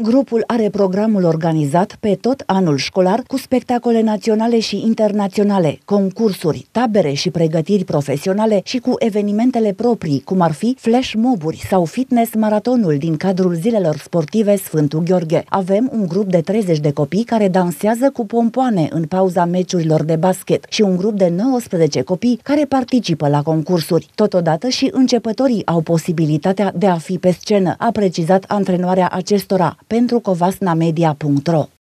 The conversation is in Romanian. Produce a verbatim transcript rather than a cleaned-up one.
Grupul are programul organizat pe tot anul școlar cu spectacole naționale și internaționale, concursuri, tabere și pregătiri profesionale și cu evenimentele proprii, cum ar fi flash moburi sau fitness maratonul din cadrul zilelor sportive Sfântul Gheorghe. Avem un grup de treizeci de copii care dansează cu pompoane în pauza meciurilor de basket și un grup de nouăsprezece copii care participă la concursuri. Totodată și începătorii au posibilitatea de a fi pe scenă, a precizat antrenoarea acestora pentru covasnamedia punct ro.